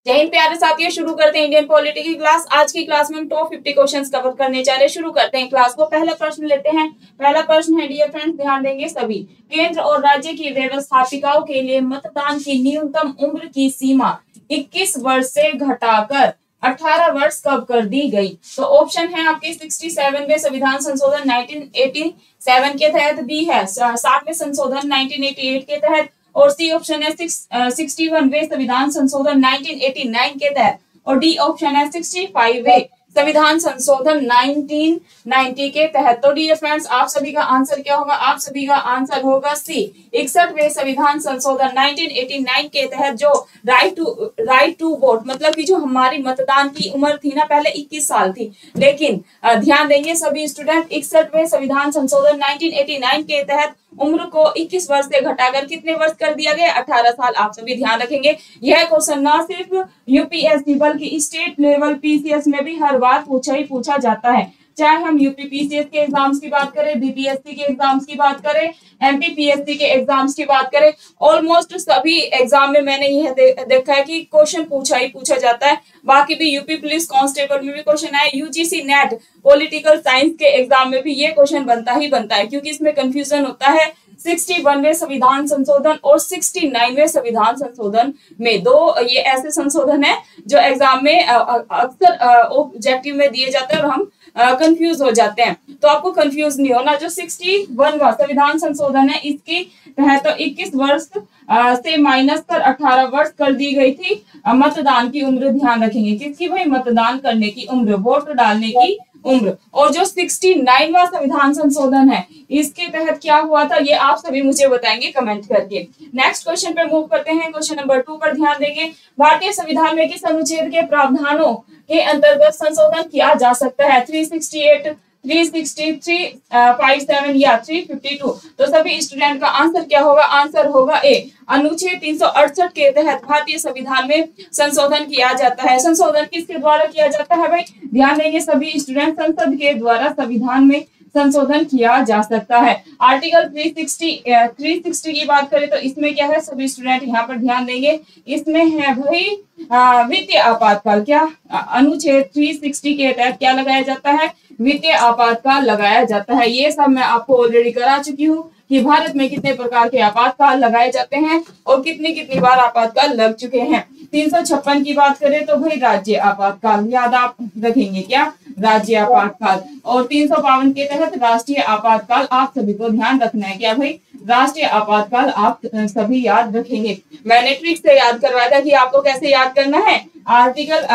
जय हिंद प्यारे साथियों, शुरू करते हैं इंडियन पॉलिटी की क्लास। आज की क्लास में हम टॉप 50 क्वेश्चंस कवर करने जा रहे हैं। शुरू करते हैं क्लास को। पहला प्रश्न लेते हैं। पहला प्रश्न है, डियर फ्रेंड्स ध्यान देंगे सभी। केंद्र और राज्य की व्यवस्थापिकाओं के लिए मतदान की न्यूनतम उम्र की सीमा 21 वर्ष से घटाकर 18 वर्ष कब कर दी गई? तो ऑप्शन है आपके 67वें संविधान संशोधन 1987 के तहत, बी है 60वें संशोधन 1988 के तहत, और सी ऑप्शन है 61वें संविधान संशोधन 1989 के तहत, और डी ऑप्शन है 65वें संविधान संशोधन 1990 के तहत। तो डियर फ्रेंड्स, आप सभी का आंसर क्या होगा? आप सभी का आंसर होगा सी 61वें संविधान संशोधन 1989 के तहत, जो राइट टू वोट, मतलब कि जो हमारी मतदान की उम्र थी ना, पहले 21 साल थी, लेकिन ध्यान देंगे सभी स्टूडेंट, 61वें संविधान संशोधन 1989 के तहत उम्र को 21 वर्ष से घटाकर कितने वर्ष कर दिया गया? 18 साल। आप सभी ध्यान रखेंगे, यह क्वेश्चन ना सिर्फ यूपीएससी बल्कि स्टेट लेवल पीसीएस में भी हर बार पूछा जाता है। चाहे हम यूपीपीसीएस के एग्जाम्स की बात करें, बीपीएससी के एग्जाम्स की बात करें, एमपीपीएससी के एग्जाम्स की बात करें, ऑलमोस्ट सभी एग्जाम में मैंने यह देखा है कि क्वेश्चन पूछा जाता है। बाकी भी यूपी पुलिस कांस्टेबल में भी क्वेश्चन आए, यूजीसी नेट पॉलिटिकल साइंस के एग्जाम में भी ये क्वेश्चन बनता ही बनता है, क्योंकि इसमें कंफ्यूजन होता है 61वें संविधान संशोधन और 69वें संविधान संशोधन में। दो ये ऐसे संशोधन है जो एग्जाम में अक्सर ऑब्जेक्टिव में दिए जाते हैं और हम कंफ्यूज हो जाते हैं। तो आपको कंफ्यूज नहीं होना। जो 61वां संविधान संशोधन है, इसके तहत तो 21 वर्ष से माइनस कर 18 वर्ष कर दी गई थी मतदान की उम्र। ध्यान रखेंगे किसकी भाई? मतदान करने की उम्र, वोट डालने की उम्र। और जो 69वां संविधान संशोधन है, इसके तहत क्या हुआ था, ये आप सभी मुझे बताएंगे कमेंट करके। नेक्स्ट क्वेश्चन पे मूव करते हैं। क्वेश्चन नंबर 2 पर ध्यान देंगे। भारतीय संविधान में किस अनुच्छेद के प्रावधानों के अंतर्गत संशोधन किया जा सकता है? 368, 363, 57 या 352। तो सभी स्टूडेंट का आंसर क्या होगा? आंसर होगा ए, अनुच्छेद 368 के तहत भारतीय संविधान में संशोधन किया जाता है। संशोधन किसके द्वारा किया जाता है भाई? ध्यान देंगे सभी स्टूडेंट, संसद के द्वारा संविधान में संशोधन किया जा सकता है। आर्टिकल 360 की बात करें तो इसमें क्या है सभी स्टूडेंट यहाँ पर ध्यान देंगे, इसमें है भाई वित्तीय आपातकाल। क्या अनुच्छेद 360 के तहत क्या लगाया जाता है? वित्तीय आपातकाल लगाया जाता है। ये सब मैं आपको ऑलरेडी करा चुकी हूँ कि भारत में कितने प्रकार के आपातकाल लगाए जाते हैं और कितनी बार आपातकाल लग चुके हैं। 356 की बात करें तो भाई राज्य आपातकाल, याद आप रखेंगे क्या? राज्य आपातकाल। और 352 के तहत राष्ट्रीय आपातकाल। आप सभी को ध्यान रखना है क्या भाई? राष्ट्रीय आपातकाल आप सभी याद रखेंगे। मैंने ट्रिक से याद करवाया था कि आपको कैसे याद करना है। आर्टिकल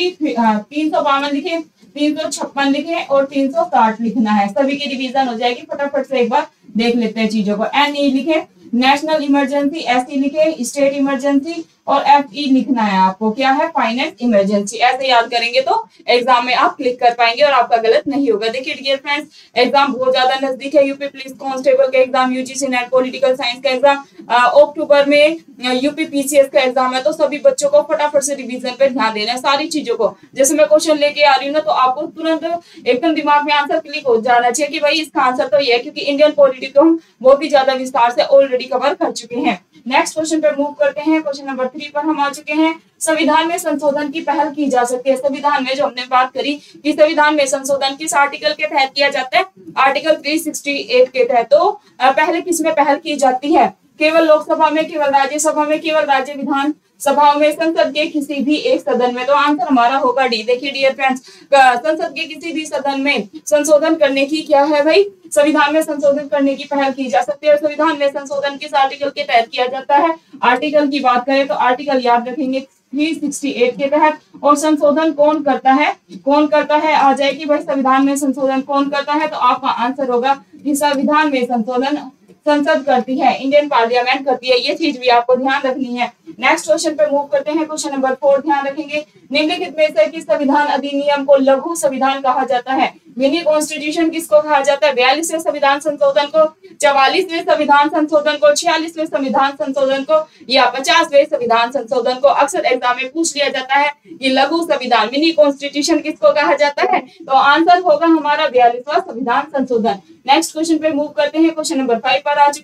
352 लिखे, 356 लिखे और 360 लिखना है। सभी की रिवीजन हो जाएगी। फटाफट से एक बार देख लेते हैं चीजों को। एनई लिखे, नेशनल इमरजेंसी, एसई लिखे, स्टेट इमरजेंसी, और एफई लिखना है आपको। क्या है? Finance emergency. ऐसे याद करेंगे तो एग्जाम में आप क्लिक कर पाएंगे और आपका गलत नहीं होगा। देखिए डियर फ्रेंड्स, एग्जाम बहुत ज्यादा नजदीक है। यूपी पुलिस कांस्टेबल का exam, UGC NET political science का एग्जाम, अक्टूबर में यूपी पीसीएस का एग्जाम है। तो सभी बच्चों को फटाफट से रिवीजन पे ध्यान देना है सारी चीजों को। जैसे मैं क्वेश्चन लेके आ रही हूँ ना, तो आपको तुरंत एकदम दिमाग में आंसर क्लिक हो जाना चाहिए कि भाई इसका आंसर तो ये है, क्योंकि इंडियन पॉलिटी को हम बहुत ही ज्यादा विस्तार से ऑलरेडी कवर कर चुके हैं। नेक्स्ट क्वेश्चन पे मूव करते हैं। क्वेश्चन नंबर 3 पर हम आ चुके हैं। संविधान में संशोधन की पहल की जा सकती है। संविधान में जो हमने बात करी कि संविधान में संशोधन किस आर्टिकल के तहत किया जाता है? आर्टिकल 368 के तहत। तो पहले किसमें पहल की जाती है? केवल लोकसभा में, केवल राज्यसभा में, केवल राज्य विधान सभाओं में, संसद के किसी भी एक सदन में। तो आंसर हमारा होगा डी। देखिए डियर फ्रेंड्स, संसद के किसी भी सदन में संशोधन करने की क्या है भाई? संविधान में संशोधन करने की पहल की जा सकती है। संविधान में संशोधन किस आर्टिकल के तहत किया जाता है? आर्टिकल की बात करें तो आर्टिकल याद रखेंगे 368 के तहत। और संशोधन कौन करता है? कौन करता है आ जाएगी भाई, संविधान में संशोधन कौन करता है? तो आपका आंसर होगा कि संविधान में संशोधन संसद करती है, इंडियन पार्लियामेंट करती है। ये चीज भी आपको ध्यान रखनी है। नेक्स्ट क्वेश्चन पे मूव करते हैं। क्वेश्चन नंबर 4 ध्यान रखेंगे। निम्नलिखित में से किस संविधान अधिनियम को लघु संविधान कहा जाता है? मिनी कॉन्स्टिट्यूशन किसको कहा जाता है? 42वें संविधान संशोधन को, 44वें संविधान संशोधन को, 46वें संविधान संशोधन को, या 50वें संविधान संशोधन को? अक्सर एग्जाम में पूछ लिया जाता है कि लघु संविधान, मिनी कॉन्स्टिट्यूशन किसको कहा जाता है? तो आंसर होगा हमारा 42वां संविधान संशोधन। नेक्स्ट क्वेश्चन पे मूव करते हैं। क्वेश्चन नंबर 5 पर आ चुके हैं।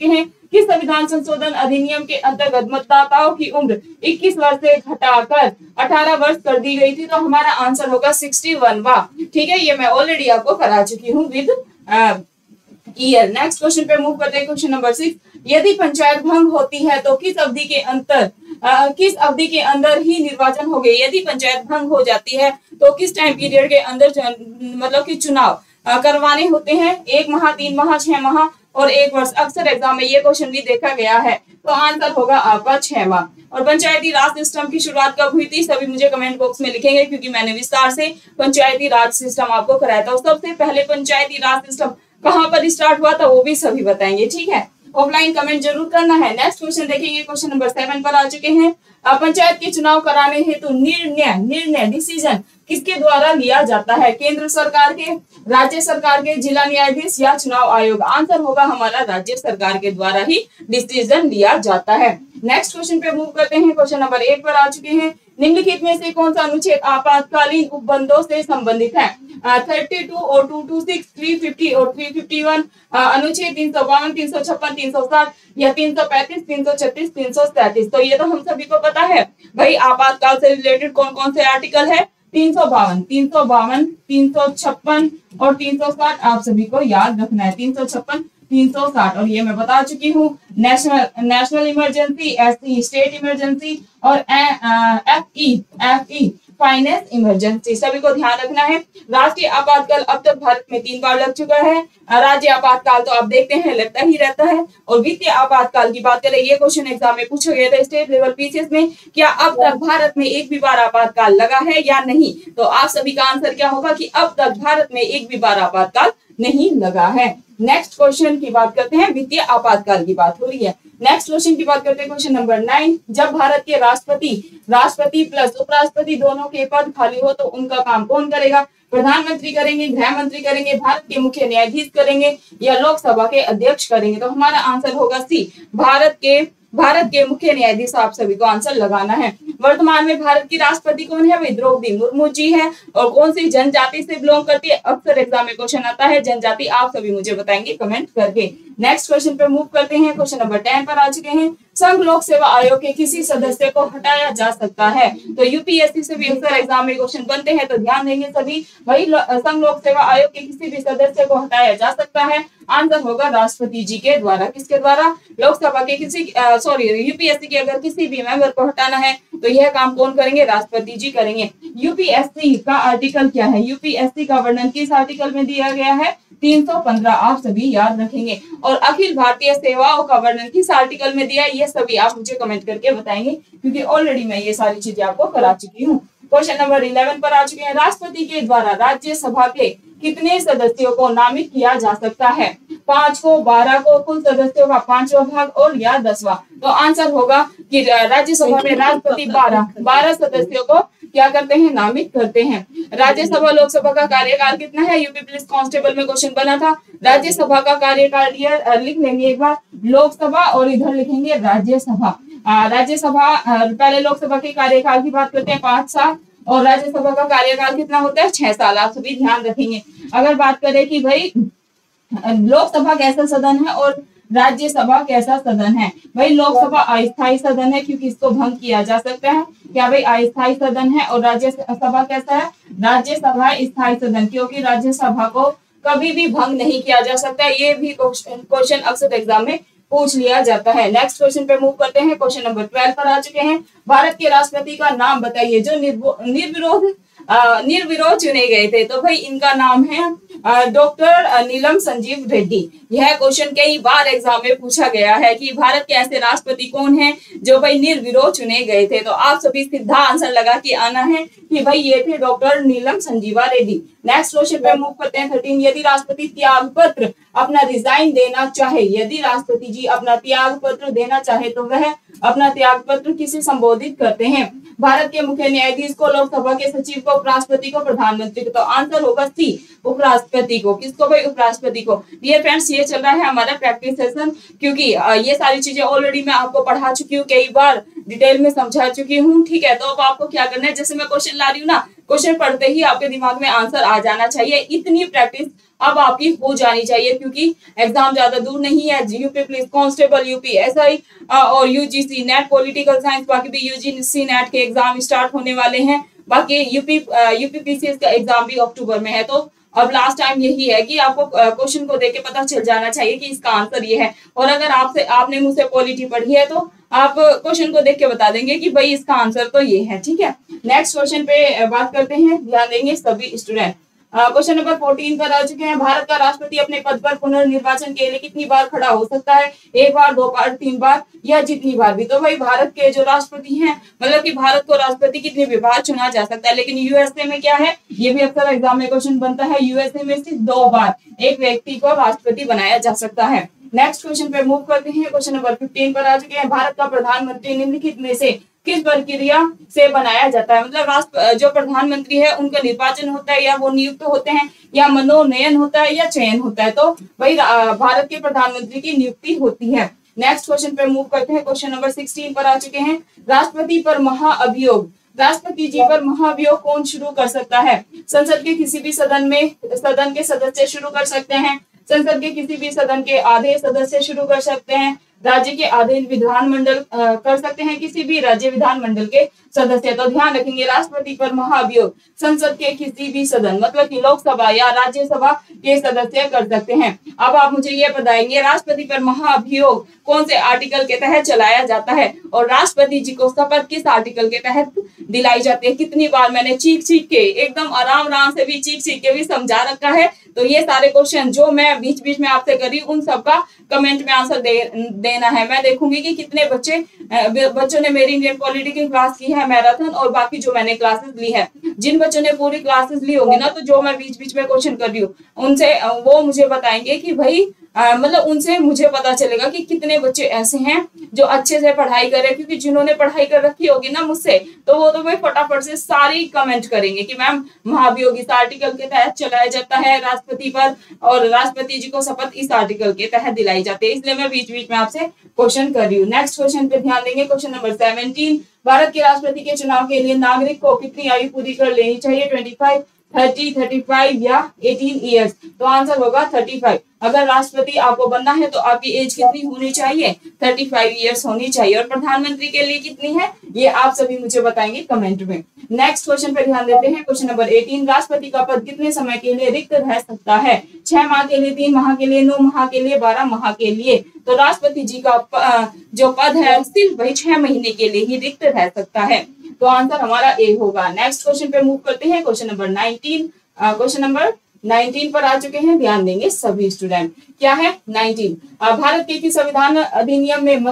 किस संविधान संशोधन अधिनियम के अंतर्गत मतदाताओं की उम्र 21 वर्ष से घटाकर 18 वर्ष कर दी गई थी? तो हमारा आंसर होगा 61वां। ठीक है, ये मैं ऑलरेडी आपको करा चुकी हूँ विद ईयर। नेक्स्ट क्वेश्चन पे मूव करते हैं। क्वेश्चन नंबर 6, यदि पंचायत भंग होती है तो किस अवधि के अंदर ही निर्वाचन हो गए? यदि पंचायत भंग हो जाती है तो किस टाइम पीरियड के अंदर मतलब कि चुनाव करवाने होते हैं? 1 माह, 3 माह, 6 माह और 1 वर्ष। अक्सर एग्जाम में ये क्वेश्चन भी देखा गया है, तो आंसर होगा आपका 6 माह। और पंचायती राज सिस्टम की शुरुआत कब हुई थी? सभी मुझे कमेंट बॉक्स में लिखेंगे, क्योंकि मैंने विस्तार से पंचायती राज सिस्टम आपको कराया था। सबसे पहले पंचायती राज सिस्टम कहाँ पर स्टार्ट हुआ था वो भी सभी बताएंगे। ठीक है, ऑफलाइन कमेंट जरूर करना है। नेक्स्ट क्वेश्चन देखेंगे, क्वेश्चन नंबर 7 पर आ चुके हैं। पंचायत के चुनाव कराने हेतु निर्णय डिसीजन किसके द्वारा लिया जाता है? केंद्र सरकार के, राज्य सरकार के, जिला न्यायाधीश या चुनाव आयोग? आंसर होगा हमारा राज्य सरकार के द्वारा ही डिसीजन लिया जाता है। नेक्स्ट क्वेश्चन पे मूव करते हैं। क्वेश्चन नंबर 8 पर आ चुके हैं। निम्नलिखित में से कौन सा अनुच्छेद आपातकालीन उपबंधों से संबंधित है? 32 और 226, 350 और 351, अनुच्छेद 352, 356, 360 या 335, 336, 337। तो ये तो हम सभी को पता है भाई, आपातकाल से रिलेटेड कौन कौन से आर्टिकल है? 352, 356 और 360 आप सभी को याद रखना है। 356, 360 और ये मैं बता चुकी हूँ। National emergency, SE state emergency और एफई फाइनेंस इमरजेंसी, सभी को ध्यान रखना है। राष्ट्रीय आपातकाल अब तक भारत में 3 बार लग चुका है। राज्य आपातकाल तो आप देखते हैं लगता ही रहता है। और वित्तीय आपातकाल की बात करें, ये क्वेश्चन एग्जाम में पूछा गया था स्टेट लेवल पीसीएस में, क्या अब तक भारत में एक भी बार आपातकाल लगा है या नहीं? तो आप सभी का आंसर क्या होगा कि अब तक भारत में एक भी बार आपातकाल नहीं लगा है। नेक्स्ट क्वेश्चन की बात करते हैं, वित्तीय आपातकाल की बात हो रही है। नेक्स्ट क्वेश्चन की बात करते हैं, क्वेश्चन नंबर 9, जब भारत के राष्ट्रपति प्लस उपराष्ट्रपति दोनों के पद खाली हो तो उनका काम कौन करेगा? प्रधानमंत्री करेंगे, गृह मंत्री करेंगे, भारत के मुख्य न्यायाधीश करेंगे या लोकसभा के अध्यक्ष करेंगे? तो हमारा आंसर होगा सी, भारत के मुख्य न्यायाधीश। आप सभी को आंसर लगाना है। वर्तमान में भारत की राष्ट्रपति कौन है? भाई द्रौपदी मुर्मू जी है। और कौन सी जनजाति से बिलोंग करती है? अक्सर एग्जाम में क्वेश्चन आता है जनजाति, आप सभी मुझे बताएंगे कमेंट करके। नेक्स्ट क्वेश्चन पे मूव करते हैं। क्वेश्चन नंबर 10 पर आ चुके हैं। संघ लोक सेवा आयोग के किसी सदस्य को हटाया जा सकता है? तो यूपीएससी से भी अक्सर एग्जाम में क्वेश्चन बनते हैं, तो ध्यान देंगे सभी। भाई संघ लोक सेवा आयोग के किसी भी सदस्य को हटाया जा सकता है, आंसर होगा राष्ट्रपति जी के द्वारा। किसके द्वारा? लोकसभा के यूपीएससी के अगर किसी भी मेंबर को हटाना है तो यह काम कौन करेंगे? राष्ट्रपति जी करेंगे। यूपीएससी का आर्टिकल क्या है? यूपीएससी का वर्णन किस आर्टिकल में दिया गया है? 315, आप सभी याद रखेंगे। और अखिल भारतीय सेवाओं का वर्णन किस आर्टिकल में दिया है? ये सभी आप मुझे कमेंट करके बताएंगे, क्योंकि ऑलरेडी मैं ये सारी चीजें आपको करा चुकी हूँ। क्वेश्चन नंबर 11 पर आ चुके हैं। राष्ट्रपति के द्वारा राज्यसभा के कितने सदस्यों को नामित किया जा सकता है? 5 को, 12 को, कुल सदस्यों का 5वां भाग और या 10वां? तो आंसर होगा कि राज्यसभा में राष्ट्रपति 12 सदस्यों को क्या करते हैं? नामित करते हैं। राज्यसभा लोकसभा का कार्यकाल कितना है? यूपी पुलिस कांस्टेबल में क्वेश्चन बना था। राज्यसभा का कार्यकाल लिख लेंगे एक बार, लोकसभा और इधर लिखेंगे राज्यसभा। राज्यसभा पहले लोकसभा के कार्यकाल की बात करते हैं 5 साल और राज्यसभा का कार्यकाल कितना होता है? 6 साल। आप सभी ध्यान रखेंगे। अगर बात करें कि भाई लोकसभा कैसा सदन है और राज्यसभा कैसा सदन है? भाई लोकसभा अस्थायी सदन है, क्योंकि इसको भंग किया जा सकता है। क्या भाई अस्थायी सदन है? और राज्यसभा कैसा है? राज्यसभा स्थायी सदन, क्योंकि राज्यसभा को कभी भी भंग नहीं किया जा सकता। ये भी क्वेश्चन अक्सर एग्जाम में पूछ लिया जाता है। नेक्स्ट क्वेश्चन पे मूव करते हैं। क्वेश्चन नंबर 12 पर आ चुके हैं। भारत के राष्ट्रपति का नाम बताइए जो निर्विरोध चुने गए थे। तो भाई इनका नाम है डॉक्टर नीलम संजीव रेड्डी। यह क्वेश्चन कई बार एग्जाम में पूछा गया है कि भारत के ऐसे राष्ट्रपति कौन हैं जो भाई निर्विरोध चुने गए थे। तो आप सभी सीधा आंसर लगा के आना है कि भाई ये थे doctor Neelam Sanjeeva Reddy. Next question पे मूव करते हैं 13। यदि राष्ट्रपति त्याग पत्र अपना रिजाइन देना चाहे, यदि राष्ट्रपति जी अपना त्याग पत्र देना चाहे तो वह अपना त्याग पत्र किसे संबोधित करते हैं? भारत के मुख्य न्यायाधीश को, लोकसभा के सचिव को, उपराष्ट्रपति को, प्रधानमंत्री को? तो आंसर होगा सी, उपराष्ट्रपति को। किसको भाई? उपराष्ट्रपति को। डियर फ्रेंड्स, ये चल रहा है हमारा प्रैक्टिस सेशन, क्योंकि ये सारी चीजें ऑलरेडी मैं आपको पढ़ा चुकी हूँ, कई बार डिटेल में समझा चुकी हूँ। ठीक है, तो अब आपको क्या करना है, जैसे मैं क्वेश्चन ला रही हूँ ना, क्वेश्चन पढ़ते ही आपके दिमाग में आंसर आ जाना चाहिए। इतनी प्रैक्टिस अब आपकी हो जानी चाहिए, क्योंकि एग्जाम ज्यादा दूर नहीं है। UP police constable, UP SI और यूजीसी नेट पॉलिटिकल साइंस, बाकी भी यूजीसी नेट के एग्जाम स्टार्ट होने वाले हैं। बाकी यूपीपीसीएस का एग्जाम भी अक्टूबर में है। तो अब लास्ट टाइम यही है कि आपको क्वेश्चन को देख के पता चल जाना चाहिए कि इसका आंसर ये है। और अगर आपने मुझसे पॉलिटी पढ़ी है तो आप क्वेश्चन को देख के बता देंगे कि भाई इसका आंसर तो ये है। ठीक है, नेक्स्ट क्वेश्चन पे बात करते हैं, ध्यान देंगे सभी स्टूडेंट। क्वेश्चन नंबर 14 पर आ चुके हैं। भारत का राष्ट्रपति अपने पद पर पुनर्निर्वाचन के लिए कितनी बार खड़ा हो सकता है? 1 बार, 2 बार, 3 बार या जितनी बार भी। तो भाई भारत के जो राष्ट्रपति हैं, मतलब कि भारत को राष्ट्रपति कितनी भी बार चुना जा सकता है। लेकिन यूएसए में क्या है, ये भी अक्सर एग्जाम में क्वेश्चन बनता है, यूएसए में सिर्फ 2 बार एक व्यक्ति को राष्ट्रपति बनाया जा सकता है। नेक्स्ट क्वेश्चन पे मूव करते हैं। क्वेश्चन नंबर 15 पर आ चुके हैं। भारत का प्रधानमंत्री निम्नलिखित में से किस प्रक्रिया से बनाया जाता है? मतलब राष्ट्र जो प्रधानमंत्री है उनका निर्वाचन होता है, या वो नियुक्त होते हैं, या मनोनयन होता है, या चयन होता है। तो भाई भारत के प्रधानमंत्री की नियुक्ति होती है। नेक्स्ट क्वेश्चन पे मूव करते हैं। क्वेश्चन नंबर 16 पर आ चुके हैं। राष्ट्रपति पर महाअभियोग, राष्ट्रपति जी पर महाअभियोग कौन शुरू कर सकता है? संसद के किसी भी सदन के सदस्य शुरू कर सकते हैं, संसद के किसी भी सदन के आधे सदस्य शुरू कर सकते हैं, राज्य के आधे विधानमंडल कर सकते हैं, किसी भी राज्य विधानमंडल के सदस्य। तो ध्यान रखेंगे, राष्ट्रपति पर महाअभियोग संसद के किसी भी सदन, मतलब कि लोकसभा या राज्यसभा के सदस्य कर सकते हैं। अब आप मुझे ये बताएंगे, राष्ट्रपति पर महाअभियोग कौन से आर्टिकल के तहत चलाया जाता है, और राष्ट्रपति जी को शपथ किस आर्टिकल के तहत दिलाई जाती है? कितनी बार मैंने चीख के एकदम आराम से भी चीख के भी समझा रखा है। तो ये सारे क्वेश्चन जो मैं बीच बीच में आपसे करी, उन सबका कमेंट में आंसर देना है। मैं देखूंगी कि कितने बच्चों ने मेरी इंडियन पॉलिटी की क्लास की है, मैराथन, और बाकी जो मैंने क्लासेस ली है। जिन बच्चों ने पूरी क्लासेस ली होंगी ना, तो जो मैं बीच बीच में क्वेश्चन कर रही हूँ उनसे वो मुझे बताएंगे कि भाई मतलब उनसे मुझे पता चलेगा कि कितने बच्चे ऐसे हैं जो अच्छे से पढ़ाई कर रहे हैं। क्योंकि जिन्होंने पढ़ाई कर रखी होगी ना मुझसे, तो वो तो भाई फटाफट से सारी कमेंट करेंगे कि मैम महाअभियोग इस आर्टिकल के तहत चलाया जाता है राष्ट्रपति पर, और राष्ट्रपति जी को शपथ इस आर्टिकल के तहत दिलाई जाती है। इसलिए मैं बीच बीच में आपसे क्वेश्चन कर रही हूँ। नेक्स्ट क्वेश्चन पे ध्यान देंगे। क्वेश्चन नंबर 17, भारत के राष्ट्रपति के चुनाव के लिए नागरिक को कितनी आयु पूरी कर लेनी चाहिए? 25, 30, 35 या 18 ईयर्स। तो आंसर होगा 35। अगर राष्ट्रपति आपको बनना है तो आपकी एज कितनी होनी चाहिए? 35 ईयर्स होनी चाहिए। और प्रधानमंत्री के लिए कितनी है, ये आप सभी मुझे बताएंगे कमेंट में। नेक्स्ट क्वेश्चन पे ध्यान देते हैं। क्वेश्चन नंबर 18, राष्ट्रपति का पद कितने समय के लिए रिक्त रह सकता है? 6 माह के लिए, 3 माह के लिए, 9 माह के लिए, 12 माह के लिए। तो राष्ट्रपति जी का जो पद है सिर्फ वही 6 महीने के लिए ही रिक्त रह सकता है। तो आंसर हमारा ए होगा। नेक्स्ट क्वेश्चन पे मूव करते हैं। क्वेश्चन नंबर 19, क्वेश्चन नंबर 19 पर आ चुके हैं, ध्यान देंगे सभी स्टूडेंट। क्या है 19? भारत के किस संविधान अधिनियम में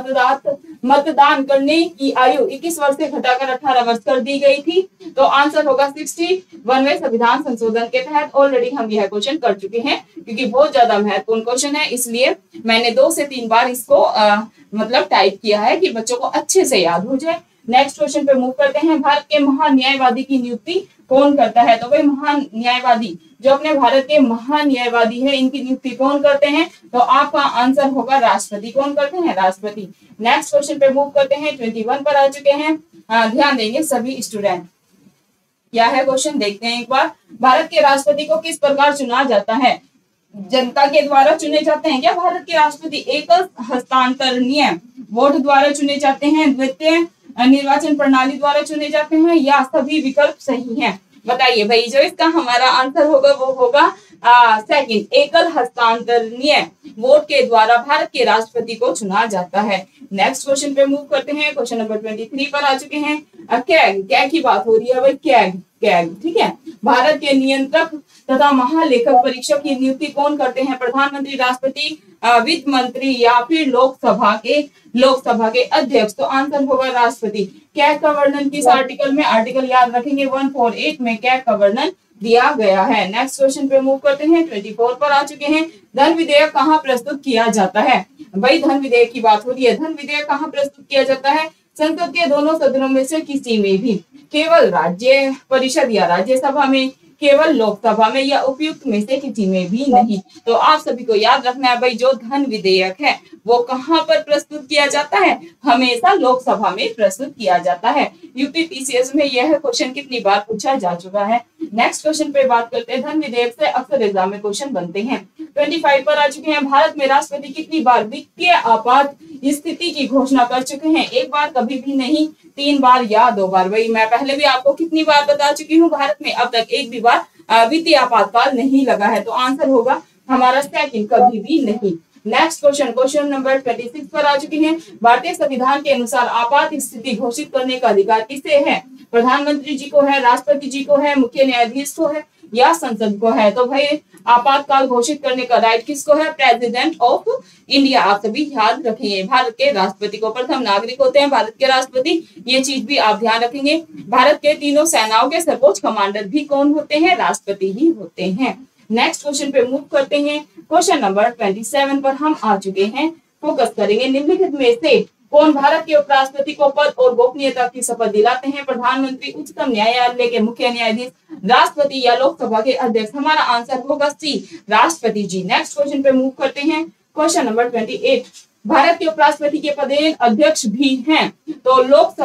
मतदान करने की आयु 21 वर्ष से घटाकर 18 वर्ष कर दी गई थी? तो आंसर होगा 61वें संविधान संशोधन के तहत। ऑलरेडी हम यह क्वेश्चन कर चुके हैं, क्योंकि बहुत ज्यादा महत्वपूर्ण क्वेश्चन है, इसलिए मैंने 2 से 3 बार इसको मतलब टाइप किया है कि बच्चों को अच्छे से याद हो जाए। नेक्स्ट क्वेश्चन पे मूव करते हैं। भारत के महान न्यायवादी की नियुक्ति कौन करता है? तो भाई महान न्यायवादी, जो अपने भारत के महान न्यायवादी है, इनकी नियुक्ति कौन करते हैं? तो आपका आंसर होगा राष्ट्रपति। कौन करते हैं? राष्ट्रपति। नेक्स्ट क्वेश्चन पे मूव करते हैं। 21 पर आ चुके हैं, ध्यान देंगे सभी स्टूडेंट। क्या है क्वेश्चन, देखते हैं एक बार। भारत के राष्ट्रपति को किस प्रकार चुना जाता है? जनता के द्वारा चुने जाते हैं क्या भारत के राष्ट्रपति? एकल हस्तांतरणीय वोट द्वारा चुने जाते हैं, द्वितीय निर्वाचन प्रणाली द्वारा चुने जाते हैं, या सभी विकल्प सही हैं? बताइए भाई। जो इसका हमारा आंसर होगा वो होगा सेकंड, एकल हस्तांतरणीय वोट के द्वारा भारत के राष्ट्रपति को चुना जाता है। नेक्स्ट क्वेश्चन पे मूव करते हैं। क्वेश्चन नंबर 23 पर आ चुके हैं। कैग की बात हो रही है भाई, कैग, ठीक है। भारत के नियंत्रक तथा महालेखक परीक्षक की नियुक्ति कौन करते हैं? प्रधानमंत्री, राष्ट्रपति, वित्त मंत्री, या फिर लोकसभा के अध्यक्ष। तो आंसर होगा राष्ट्रपति। कैग का वर्णन किस आर्टिकल में? आर्टिकल याद रखेंगे 148 में कैग का वर्णन दिया गया है। नेक्स्ट क्वेश्चन पे मूव करते हैं। 24 पर आ चुके हैं। धन विधेयक कहाँ प्रस्तुत किया जाता है? भाई धन विधेयक की बात हो रही है। धन विधेयक कहाँ प्रस्तुत किया जाता है? संसद के दोनों सदनों में से किसी में भी, केवल राज्य परिषद या राज्यसभा में, केवल लोकसभा में या उपयुक्त में से किसी में भी नहीं। तो आप सभी को याद रखना है भाई, जो धन विधेयक है वो कहाँ पर प्रस्तुत किया जाता है, हमेशा लोकसभा में प्रस्तुत किया जाता है। यूपीपीसीएस में यह क्वेश्चन कितनी बार पूछा जा चुका है। नेक्स्ट क्वेश्चन पे बात करते हैं। धन विधेयक से अक्सर एग्जाम में क्वेश्चन बनते हैं। 25 पर आ चुके हैं। भारत में राष्ट्रपति कितनी बार वित्तीय आपात स्थिति की घोषणा कर चुके हैं? एक बार, कभी भी नहीं, 3 बार या 2 बार। वही मैं पहले भी आपको कितनी बार बता चुकी हूँ, भारत में अब तक एक भी बार वित्तीय आपातकाल नहीं लगा है। तो आंसर होगा हमारा सेकंड, कभी भी नहीं। नेक्स्ट क्वेश्चन, क्वेश्चन नंबर 26 पर आ चुके हैं। भारतीय संविधान के अनुसार आपात स्थिति घोषित करने का अधिकार किसे है? प्रधानमंत्री जी को है, राष्ट्रपति जी को है, मुख्य न्यायाधीश को है या संसद को है? तो भाई आपातकाल घोषित करने का राइट किसको है? President of India. आप सभी याद रखेंगे, भारत के राष्ट्रपति को, प्रथम नागरिक होते हैं भारत के राष्ट्रपति, ये चीज भी आप ध्यान रखेंगे। भारत के तीनों सेनाओं के सर्वोच्च कमांडर भी कौन होते हैं? राष्ट्रपति ही होते हैं। नेक्स्ट क्वेश्चन पे मूव करते हैं। क्वेश्चन नंबर 27 पर हम आ चुके हैं। फोकस करेंगे। निम्नलिखित में से कौन भारत के उपराष्ट्रपति को पद और गोपनीयता की शपथ दिलाते हैं? प्रधानमंत्री, उच्चतम न्यायालय के मुख्य न्यायाधीश, राष्ट्रपति या लोकसभा के अध्यक्ष? हमारा आंसर होगा सी, राष्ट्रपति जी। नेक्स्ट क्वेश्चन पे मूव करते हैं। क्वेश्चन नंबर 28, भारत के उपराष्ट्रपति के पदेन अध्यक्ष भी हैं। तो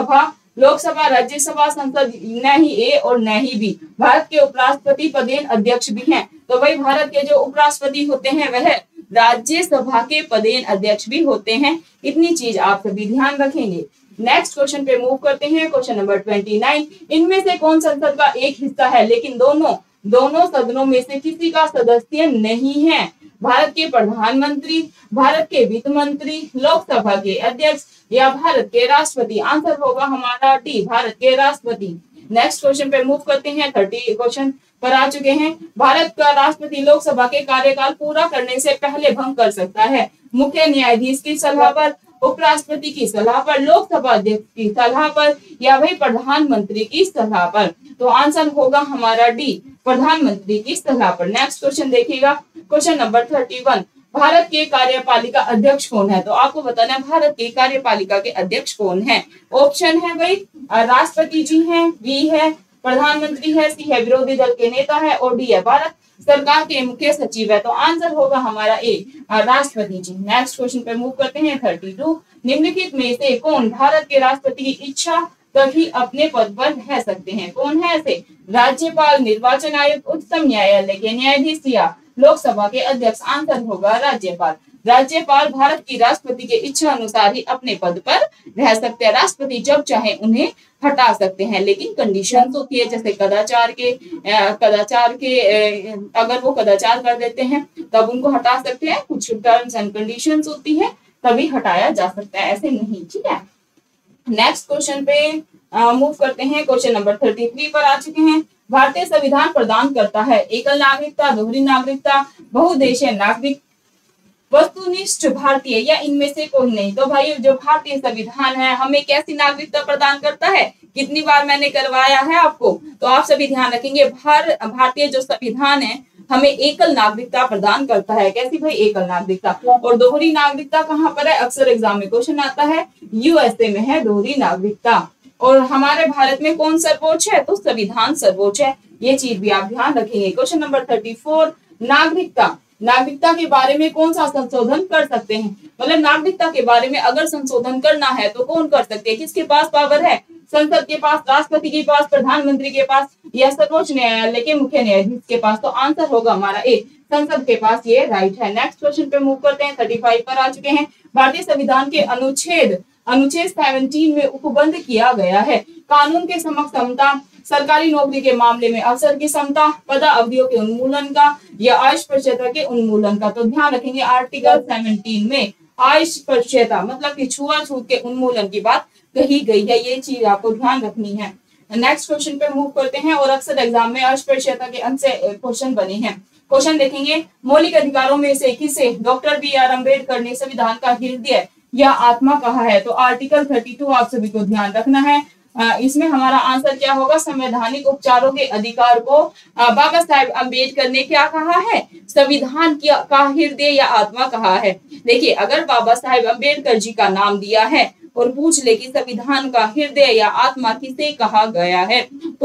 लोकसभा, राज्यसभा, संसद, न ही ए और न ही बी। भारत के उपराष्ट्रपति पदेन अध्यक्ष भी हैं। तो भाई भारत के जो उपराष्ट्रपति होते हैं वह राज्यसभा के पदेन अध्यक्ष भी होते हैं। इतनी चीज आप सभी ध्यान रखेंगे। नेक्स्ट क्वेश्चन पे मूव करते हैं। क्वेश्चन नंबर 29, इनमें से कौन संसद का एक हिस्सा है लेकिन दोनों सदनों में से किसी का सदस्य नहीं है? भारत के प्रधानमंत्री, भारत के वित्त मंत्री, लोकसभा के अध्यक्ष या भारत के राष्ट्रपति? आंसर होगा हमारा डी, भारत के राष्ट्रपति। नेक्स्ट क्वेश्चन पे मूव करते हैं। 30 क्वेश्चन पर आ चुके हैं। भारत का राष्ट्रपति लोकसभा के कार्यकाल पूरा करने से पहले भंग कर सकता है? मुख्य न्यायाधीश की सलाह पर, उपराष्ट्रपति की सलाह पर, लोकसभा अध्यक्ष की सलाह पर या भाई प्रधानमंत्री की सलाह पर? तो आंसर होगा हमारा डी, प्रधानमंत्री की सलाह पर। नेक्स्ट क्वेश्चन देखिएगा। क्वेश्चन नंबर 31, भारत के कार्यपालिका अध्यक्ष कौन है? तो आपको बताना है भारत के कार्यपालिका के अध्यक्ष कौन है। ऑप्शन है भाई, राष्ट्रपति जी हैं, बी है प्रधानमंत्री है, सी है विरोधी दल के नेता है और डी है भारत सरकार के मुख्य सचिव है। तो आंसर होगा हमारा ए, राष्ट्रपति जी। नेक्स्ट क्वेश्चन पे मूव करते हैं। 32, निम्नलिखित में से कौन भारत के राष्ट्रपति की इच्छा तक ही अपने पद पर रह सकते हैं? कौन है ऐसे? राज्यपाल, निर्वाचन आयोग, उच्चतम न्यायालय के न्यायाधीश या लोकसभा के अध्यक्ष? आंसर होगा राज्यपाल। राज्यपाल भारत की राष्ट्रपति के इच्छा अनुसार ही अपने पद पर रह सकते हैं। राष्ट्रपति जब चाहे उन्हें हटा सकते हैं, लेकिन कंडीशन होती है, जैसे कदाचार के अगर वो कदाचार कर देते हैं तब उनको हटा सकते हैं। कुछ टर्म्स एंड कंडीशंस होती है तभी हटाया जा सकता है, ऐसे नहीं। ठीक है, नेक्स्ट क्वेश्चन पे मूव करते हैं। क्वेश्चन नंबर 33 पर आ चुके हैं। भारतीय संविधान प्रदान करता है एकल नागरिकता, दोहरी नागरिकता, बहुदेशीय नागरिक, वस्तुनिष्ठ भारतीय या इनमें से कोई नहीं? तो भाई जो भारतीय संविधान है हमें कैसी नागरिकता प्रदान करता है? कितनी बार मैंने करवाया है आपको, तो आप सभी ध्यान रखेंगे। भारतीय जो संविधान है हमें एकल नागरिकता प्रदान करता है। कैसी भाई? एकल नागरिकता। और दोहरी नागरिकता कहाँ पर है? अक्सर एग्जाम में क्वेश्चन आता है, यूएसए में है दोहरी नागरिकता। और हमारे भारत में कौन सर्वोच्च है? तो संविधान सर्वोच्च है। ये चीज भी आप ध्यान रखेंगे। क्वेश्चन नंबर 34, नागरिकता के बारे में कौन सा संशोधन कर सकते हैं? मतलब नागरिकता के बारे में अगर संशोधन करना है तो कौन कर सकते हैं? किसके पास पावर है? संसद के पास, राष्ट्रपति के पास, प्रधानमंत्री के पास या सर्वोच्च न्यायालय के मुख्य न्यायाधीश के पास? तो आंसर होगा हमारा ए, संसद के पास। ये राइट है। नेक्स्ट क्वेश्चन पे मूव करते हैं। 35 पर आ चुके हैं। भारतीय संविधान के अनुच्छेद 17 में उपबंध किया गया है कानून के समक्ष समता, सरकारी नौकरी के मामले में अवसर की समता, पदावधियों के उन्मूलन का या अस्पृश्यता के उन्मूलन का? तो ध्यान रखेंगे आर्टिकल 17 में अस्पृश्यता मतलब कि छुआछूत के उन्मूलन की बात कही गई है। ये चीज आपको ध्यान रखनी है। नेक्स्ट क्वेश्चन पे मूव करते हैं। और अक्सर एग्जाम में अस्पृश्यता के अंश से क्वेश्चन बने हैं। क्वेश्चन देखेंगे, मौलिक अधिकारों में से किसे डॉक्टर बी.आर. अम्बेडकर ने संविधान का हृदय या आत्मा कहा है? तो आर्टिकल 32 आप सभी को ध्यान रखना है। इसमें हमारा आंसर क्या होगा? संवैधानिक उपचारों के अधिकार को बाबा साहेब अम्बेडकर ने क्या कहा है? संविधान का हृदय या आत्मा कहा है। देखिए, अगर बाबा साहेब अम्बेडकर जी का नाम दिया है और पूछ ले कि संविधान का हृदय या आत्मा किसे कहा गया है, तो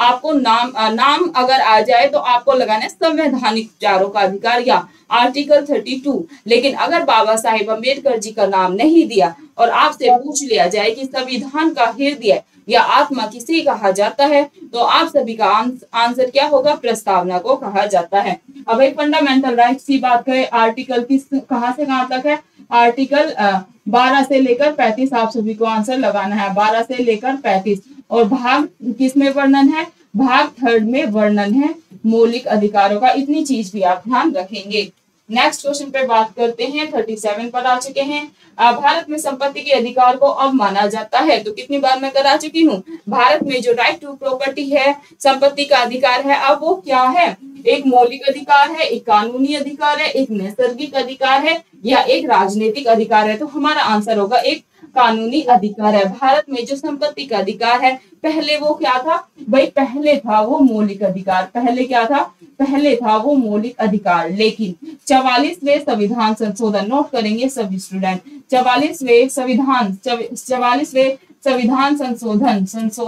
आपको नाम अगर आ जाए तो आपको लगाना है संवैधानिक उपचारों का अधिकार या आर्टिकल 32। लेकिन अगर बाबा साहेब अम्बेडकर जी का नाम नहीं दिया और आपसे पूछ लिया जाए कि संविधान का हृदय या आत्मा किसे कहा जाता है, तो आप सभी का आंसर क्या होगा? प्रस्तावना को कहा जाता है। अब भाई फंडामेंटल राइट्स की बात करें, आर्टिकल किस कहां से कहां तक है? आर्टिकल 12 से लेकर 35 आप सभी को आंसर लगाना है, 12 से लेकर 35। और भाग किस में वर्णन है? भाग 3 में वर्णन है मौलिक अधिकारों का। इतनी चीज भी आप ध्यान रखेंगे। नेक्स्ट क्वेश्चन पे बात करते हैं, 37 पर आ चुके हैं। भारत में संपत्ति के अधिकार को अब माना जाता है। तो कितनी बार मैं करा चुकी हूँ, भारत में जो राइट टू प्रॉपर्टी है, संपत्ति का अधिकार है, अब वो क्या है? एक मौलिक अधिकार है, एक कानूनी अधिकार है, एक नैसर्गिक अधिकार है या एक राजनीतिक अधिकार है? तो हमारा आंसर होगा एक कानूनी अधिकार है। भारत में जो संपत्ति का अधिकार है, पहले वो क्या था भाई? पहले था वो मौलिक अधिकार। पहले क्या था? पहले था वो मौलिक अधिकार। लेकिन 44वें संविधान संशोधन, नोट करेंगे सभी स्टूडेंट, 44वें संविधान संशोधन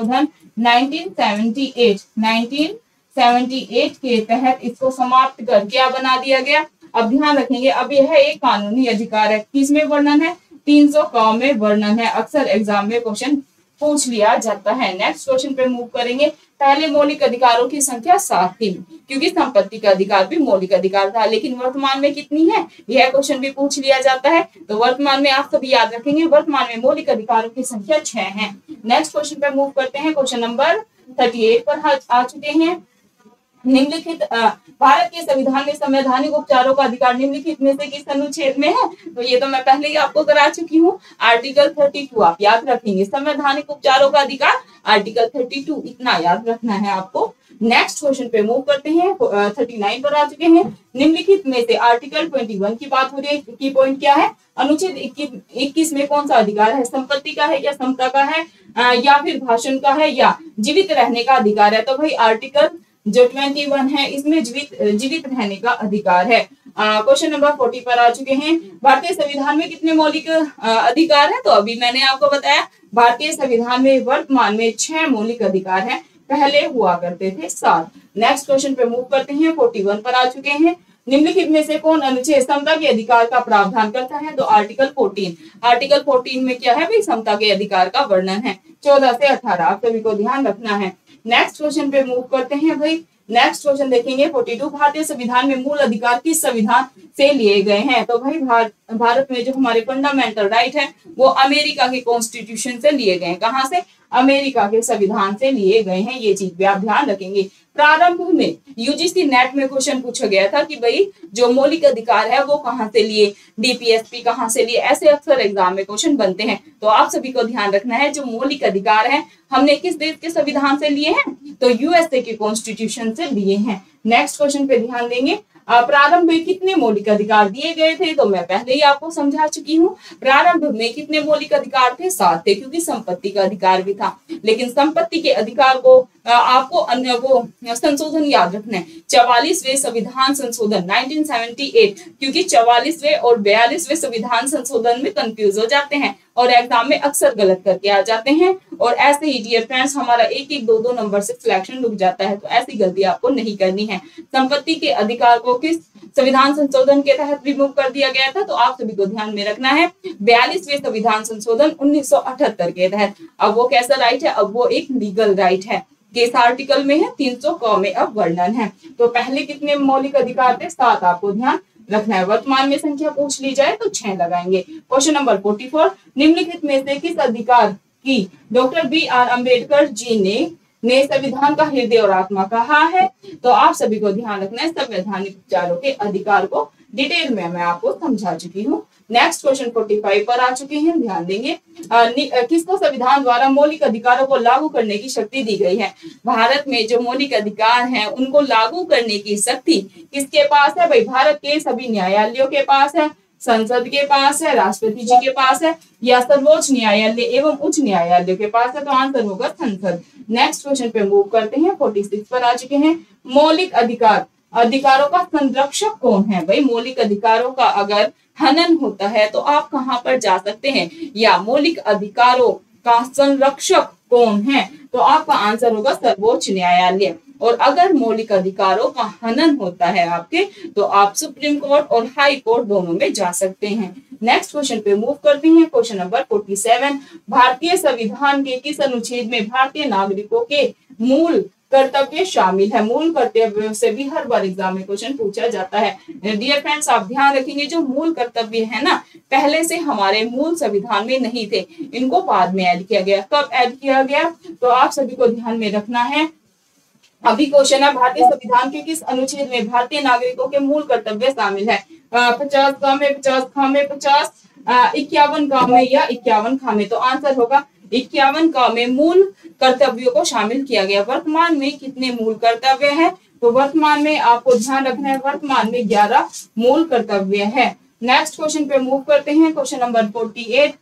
1978 के तहत इसको समाप्त कर क्या बना दिया गया? अब ध्यान रखेंगे, अब यह एक कानूनी अधिकार है। किसमें वर्णन है? 300 क में वर्णन है। अक्सर एग्जाम में क्वेश्चन पूछ लिया जाता है। नेक्स्ट क्वेश्चन पे मूव करेंगे। पहले मौलिक अधिकारों की संख्या 7 थी, क्योंकि संपत्ति का अधिकार भी मौलिक अधिकार था। लेकिन वर्तमान में कितनी है? यह क्वेश्चन भी पूछ लिया जाता है। तो वर्तमान में आप सभी याद रखेंगे, वर्तमान में मौलिक अधिकारों की संख्या 6 है। नेक्स्ट क्वेश्चन पे मूव करते हैं। क्वेश्चन नंबर 38 पर आ चुके हैं। निम्नलिखित भारत के संविधान में संवैधानिक उपचारों का अधिकार निम्नलिखित में से किस अनुच्छेद में है? तो ये तो मैं पहले ही आपको करा चुकी हूँ, आर्टिकल 32 आप याद रखेंगे। संवैधानिक उपचारों का अधिकार आर्टिकल 32, इतना याद रखना है आपको। नेक्स्ट क्वेश्चन पे मूव करते हैं। 39 पर आ चुके हैं। निम्नलिखित में से आर्टिकल 21 की बात हो रही है, की पॉइंट क्या है? अनुच्छेद 21 में कौन सा अधिकार है? संपत्ति का है या समता का है या फिर भाषण का है या जीवित रहने का अधिकार है? तो भाई आर्टिकल जो 21 है इसमें जीवित रहने का अधिकार है। क्वेश्चन नंबर 40 पर आ चुके हैं। भारतीय संविधान में कितने मौलिक अधिकार है? तो अभी मैंने आपको बताया, भारतीय संविधान में वर्तमान में 6 मौलिक अधिकार हैं, पहले हुआ करते थे 7। नेक्स्ट क्वेश्चन पे मूव करते हैं। 41 पर आ चुके हैं। निम्नलिखित में से कौन अनुच्छेद समता के अधिकार का प्रावधान करता है? तो आर्टिकल 14। आर्टिकल 14 में क्या है भाई? समता के अधिकार का वर्णन है। 14 से 18 आप सभी को ध्यान रखना है। नेक्स्ट क्वेश्चन पे मूव करते हैं भाई। नेक्स्ट क्वेश्चन देखेंगे 42। भारतीय संविधान में मूल अधिकार किस संविधान से लिए गए हैं? तो भाई भारत में जो हमारे फंडामेंटल राइट है वो अमेरिका के कॉन्स्टिट्यूशन से लिए गए हैं। कहां से? अमेरिका के संविधान से लिए गए हैं। ये चीज भी आप ध्यान रखेंगे। प्रारंभ में यूजीसी नेट में क्वेश्चन पूछा गया था कि भाई जो मौलिक अधिकार है वो कहां से लिए, डीपीएसपी कहां से लिए, ऐसे अक्सर एग्जाम में क्वेश्चन बनते हैं। तो आप सभी को ध्यान रखना है, जो मौलिक अधिकार है हमने किस देश के संविधान से लिए हैं? तो यूएसए के कॉन्स्टिट्यूशन से लिए हैं। नेक्स्ट क्वेश्चन पे ध्यान देंगे। प्रारंभ में कितने मौलिक अधिकार दिए गए थे? तो मैं पहले ही आपको समझा चुकी हूँ। प्रारंभ में कितने मौलिक अधिकार थे? 7 थे, क्योंकि संपत्ति का अधिकार भी था। लेकिन संपत्ति के अधिकार को आपको अन्य वो संशोधन याद रखना है, 44वें संविधान संशोधन 1978, क्योंकि 44वें और 42वें संविधान संशोधन में कंफ्यूज हो जाते हैं और एग्जाम में अक्सर गलत करके आ जाते हैं। और ऐसे ही डियर फ्रेंड्स हमारा 1-1, 2-2 नंबर से सिलेक्शन रुक जाता है, तो ऐसी गलती आपको नहीं करनी है। संपत्ति के अधिकार को किस संविधान संशोधन के तहत रिमूव कर दिया गया था? तो आप सभी को ध्यान में रखना है, 42वें संविधान संशोधन 1978 के तहत। अब वो कैसा राइट है? अब वो एक लीगल राइट है। किस आर्टिकल में है? 300 क में अब वर्णन है। तो पहले कितने मौलिक अधिकार थे? 7 आपको ध्यान रखना है। वर्तमान में संख्या पूछ ली जाए तो 6 लगाएंगे। Question number 44। निम्नलिखित में से किस अधिकार की डॉक्टर बी.आर. अम्बेडकर जी ने संविधान का हृदय और आत्मा कहा है? तो आप सभी को ध्यान रखना है, संवैधानिक उपचारों के अधिकार को डिटेल में मैं आपको समझा चुकी हूँ। नेक्स्ट क्वेश्चन 45 पर आ चुके हैं, ध्यान देंगे। किसको संविधान द्वारा मौलिक अधिकारों को लागू करने की शक्ति दी गई है? भारत में जो मौलिक अधिकार हैं उनको लागू करने की शक्ति किसके पास है? भाई भारत के सभी न्यायालयों के पास है, संसद के पास है, राष्ट्रपति जी के पास है या सर्वोच्च न्यायालय एवं उच्च न्यायालय के पास है? तो आंसर होगा संसद। नेक्स्ट क्वेश्चन पे मूव करते हैं। 46 पर आ चुके हैं। मौलिक अधिकारों का संरक्षक कौन है? भाई मौलिक अधिकारों का अगर हनन होता है तो आप कहां पर जा सकते हैं, या मौलिक अधिकारों का संरक्षक कौन है? तो आपका आंसर होगा सर्वोच्च न्यायालय। और अगर मौलिक अधिकारों का हनन होता है आपके, तो आप सुप्रीम कोर्ट और हाई कोर्ट दोनों में जा सकते हैं। नेक्स्ट क्वेश्चन पे मूव करते हैं। क्वेश्चन नंबर 47, भारतीय संविधान के किस अनुच्छेद में भारतीय नागरिकों के मूल कर्तव्य शामिल है? मूल कर्तव्य से भी हर बार एग्जाम में क्वेश्चन पूछा जाता है। डियर फ्रेंड्स, आप ध्यान रखेंगे, जो मूल कर्तव्य है ना, पहले से हमारे मूल संविधान में नहीं थे, इनको बाद में ऐड किया गया। कब ऐड किया गया? तो आप सभी को ध्यान में रखना है। अभी क्वेश्चन है, भारतीय संविधान के किस अनुच्छेद में भारतीय नागरिकों के मूल कर्तव्य शामिल है? 50 ग में, 50 ख में, 50 51 ग में या 51 ख में? तो आंसर होगा 51 क में मूल कर्तव्यों को शामिल किया गया। वर्तमान में कितने मूल कर्तव्य है? तो वर्तमान में आपको ध्यान रखना है, वर्तमान में 11 मूल कर्तव्य है। नेक्स्ट क्वेश्चन पे मूव करते हैं। क्वेश्चन नंबर 48,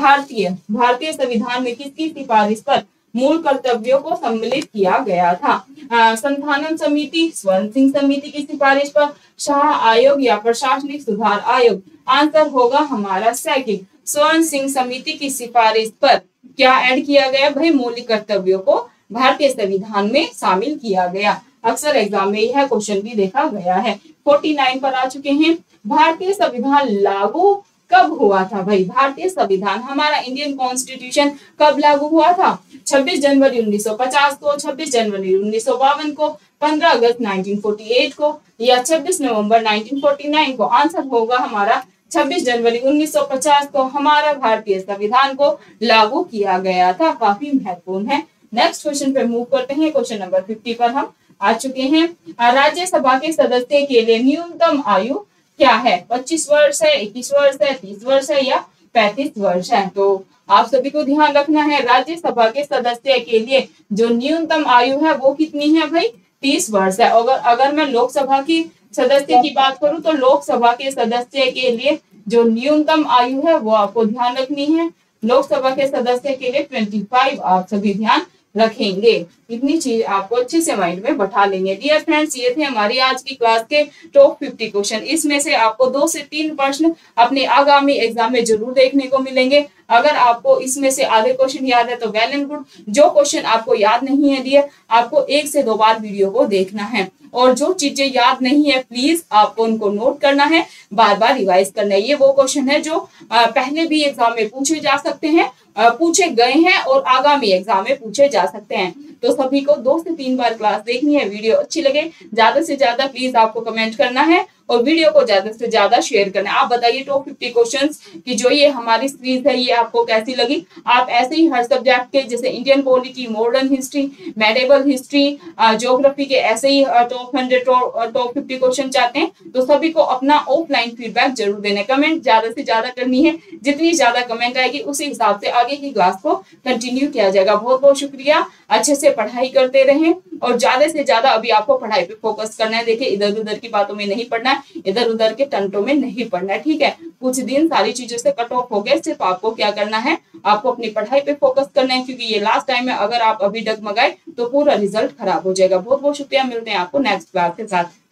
भारतीय संविधान में किसकी सिफारिश पर मूल कर्तव्यों को सम्मिलित किया गया था? संथानन समिति, स्वर्ण सिंह समिति की सिफारिश पर, शाह आयोग या प्रशासनिक सुधार आयोग? आंसर होगा हमारा सेकंड, स्वर्ण सिंह समिति की सिफारिश पर क्या ऐड किया गया भाई? मौलिक कर्तव्यों को भारतीय संविधान में शामिल किया गया। अक्सर एग्जाम में यह क्वेश्चन भी देखा गया है। 49 पर आ चुके हैं। भारतीय संविधान लागू कब हुआ था भाई? भारतीय संविधान, हमारा इंडियन कॉन्स्टिट्यूशन कब लागू हुआ था? 26 जनवरी 1950 को, 26 जनवरी 1952 को, 15 अगस्त 1948 को या 26 नवंबर 1949 को? आंसर होगा हमारा 26 जनवरी 1950 को हमारा भारतीय संविधान को लागू किया गया था। काफी महत्वपूर्ण है। नेक्स्ट क्वेश्चन पे मूव करते हैं। क्वेश्चन नंबर 50 पर हम आ चुके हैं। राज्यसभा के सदस्य के लिए न्यूनतम आयु क्या है? 25 वर्ष है, 21 वर्ष है, 30 वर्ष है या 35 वर्ष है? तो आप सभी को ध्यान रखना है, राज्यसभा के सदस्य के लिए जो न्यूनतम आयु है वो कितनी है भाई? 30 वर्ष है। अगर मैं लोकसभा की सदस्य की बात करूं, तो लोकसभा के सदस्य के लिए जो न्यूनतम आयु है वो आपको ध्यान रखनी है। लोकसभा के सदस्य के लिए 25 आप सभी ध्यान रखेंगे। इतनी चीज आपको अच्छे से माइंड में बैठा लेंगे। डियर फ्रेंड्स, ये थे हमारी आज की क्लास के टॉप 50 क्वेश्चन। इसमें से आपको 2 से 3 प्रश्न अपने आगामी एग्जाम में जरूर देखने को मिलेंगे। अगर आपको इसमें से आधे क्वेश्चन याद है तो वेल एंड गुड। जो क्वेश्चन आपको याद नहीं है डियर, आपको 1 से 2 बार वीडियो को देखना है। और जो चीजें याद नहीं है प्लीज आपको उनको नोट करना है, बार बार रिवाइज करना है। ये वो क्वेश्चन है जो पहले भी एग्जाम में पूछे जा सकते हैं, पूछे गए हैं और आगामी एग्जाम में पूछे जा सकते हैं। तो सभी को 2 से 3 बार क्लास देखनी है। वीडियो अच्छी लगे ज्यादा से ज्यादा प्लीज आपको कमेंट करना है और वीडियो को ज्यादा से ज्यादा शेयर करना है। आप बताइए टॉप 50 क्वेश्चंस की जो ये हमारी सीरीज है ये आपको कैसी लगी? आप ऐसे ही हर सब्जेक्ट के, जैसे Indian polity, modern history, medieval history, geography के ऐसे ही टॉप 100 टॉप 50 क्वेश्चन चाहते हैं तो सभी को अपना ऑफलाइन फीडबैक जरूर देना। कमेंट ज्यादा से ज्यादा करनी है, जितनी ज्यादा कमेंट आएगी उसी हिसाब से आगे की क्लास को कंटिन्यू किया जाएगा। बहुत बहुत शुक्रिया। अच्छे से पढ़ाई करते रहें और ज्यादा से ज्यादा अभी आपको पढ़ाई पे फोकस करना है। देखिए, इधर उधर की बातों में नहीं पढ़ना है, इधर उधर के टंटों में नहीं पढ़ना है, ठीक है? कुछ दिन सारी चीजों से कट ऑफ हो गए, सिर्फ आपको क्या करना है, आपको अपनी पढ़ाई पे फोकस करना है, क्योंकि ये लास्ट टाइम है। अगर आप अभी डगमगाए तो पूरा रिजल्ट खराब हो जाएगा। बहुत बहुत शुक्रिया। मिलते हैं आपको नेक्स्ट क्लास के साथ।